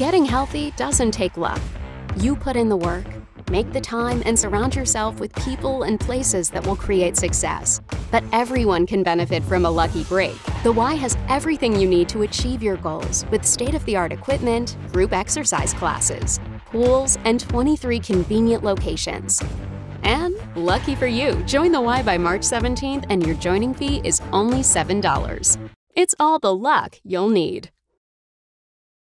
Getting healthy doesn't take luck. You put in the work, make the time, and surround yourself with people and places that will create success. But everyone can benefit from a lucky break. The Y has everything you need to achieve your goals with state-of-the-art equipment, group exercise classes, pools, and 23 convenient locations. And lucky for you, join the Y by March 17th and your joining fee is only $7. It's all the luck you'll need.